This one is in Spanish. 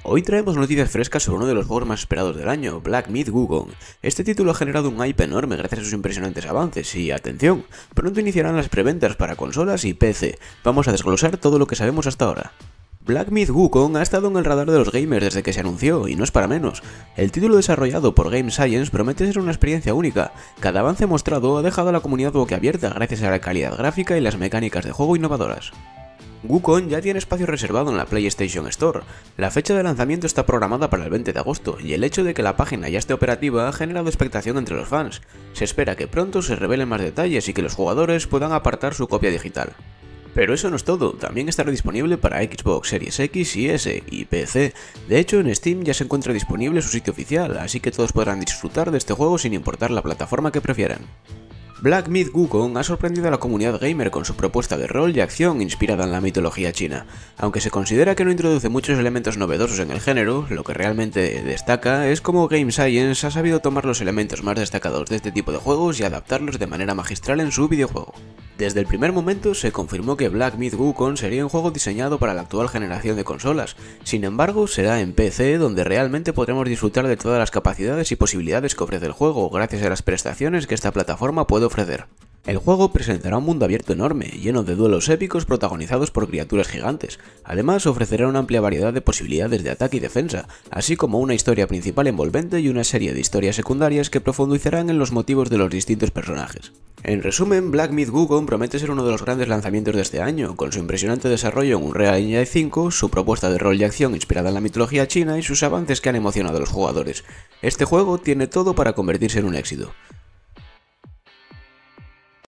Hoy traemos noticias frescas sobre uno de los juegos más esperados del año, Black Myth: Wukong. Este título ha generado un hype enorme gracias a sus impresionantes avances y, atención, pronto iniciarán las preventas para consolas y PC. Vamos a desglosar todo lo que sabemos hasta ahora. Black Myth: Wukong ha estado en el radar de los gamers desde que se anunció, y no es para menos. El título desarrollado por Game Science promete ser una experiencia única. Cada avance mostrado ha dejado a la comunidad boquiabierta gracias a la calidad gráfica y las mecánicas de juego innovadoras. Wukong ya tiene espacio reservado en la PlayStation Store. La fecha de lanzamiento está programada para el 20 de agosto, y el hecho de que la página ya esté operativa ha generado expectación entre los fans. Se espera que pronto se revelen más detalles y que los jugadores puedan apartar su copia digital. Pero eso no es todo, también estará disponible para Xbox Series X y S y PC. De hecho, en Steam ya se encuentra disponible su sitio oficial, así que todos podrán disfrutar de este juego sin importar la plataforma que prefieran. Black Myth: Wukong ha sorprendido a la comunidad gamer con su propuesta de rol y acción inspirada en la mitología china. Aunque se considera que no introduce muchos elementos novedosos en el género, lo que realmente destaca es cómo Game Science ha sabido tomar los elementos más destacados de este tipo de juegos y adaptarlos de manera magistral en su videojuego. Desde el primer momento se confirmó que Black Myth: Wukong sería un juego diseñado para la actual generación de consolas. Sin embargo, será en PC donde realmente podremos disfrutar de todas las capacidades y posibilidades que ofrece el juego, gracias a las prestaciones que esta plataforma puede ofrecer. El juego presentará un mundo abierto enorme, lleno de duelos épicos protagonizados por criaturas gigantes. Además, ofrecerá una amplia variedad de posibilidades de ataque y defensa, así como una historia principal envolvente y una serie de historias secundarias que profundizarán en los motivos de los distintos personajes. En resumen, Black Myth: Wukong promete ser uno de los grandes lanzamientos de este año, con su impresionante desarrollo en Unreal Engine 5, su propuesta de rol y acción inspirada en la mitología china y sus avances que han emocionado a los jugadores. Este juego tiene todo para convertirse en un éxito.